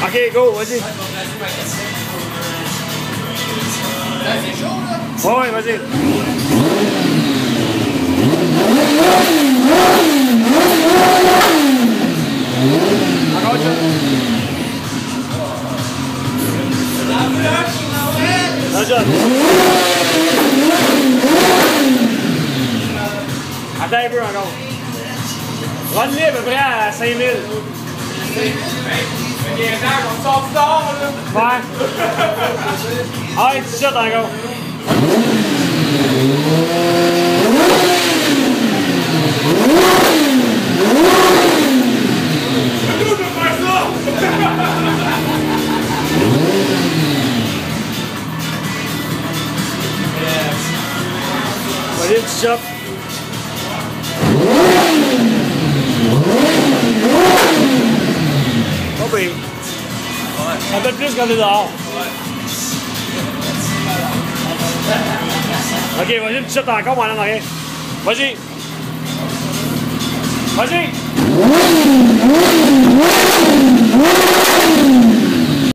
Ok, go, vas-y. C'est chaud, là? Ouais, vas-y. Encore ça. Attends un peu encore. Run-le à peu près à 5000. On sort du dehors, là. Ouais. Ah, 17 encore. Vas-y, tu chopes. Pas pire. Ça fait plus quand t'es dehors. Ok, vas-y, tu chopes encore, moi, en arrière. Vas-y. Vas-y.